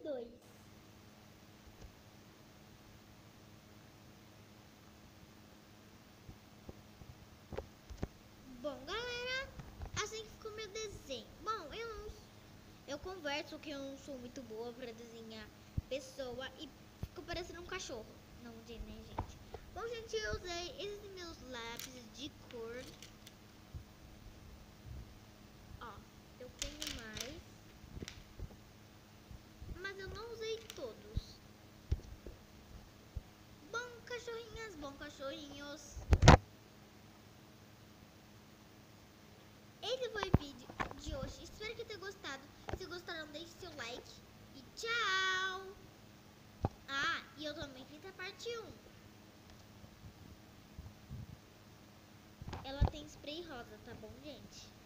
2. Bom, galera, assim que ficou meu desenho. Bom, eu converso que eu não sou muito boa pra desenhar pessoa e ficou parecendo um cachorro. Não, né, gente? Bom, gente, eu usei esses meus lápis de cor. Ó, eu tenho mais, mas eu não usei todos. Bom, cachorrinhos. Esse foi o vídeo de hoje. Espero que tenham gostado. Se gostaram, deixe seu like. E tchau! Ah, e eu também fiz a parte 1. Ela tem spray rosa, tá bom, gente?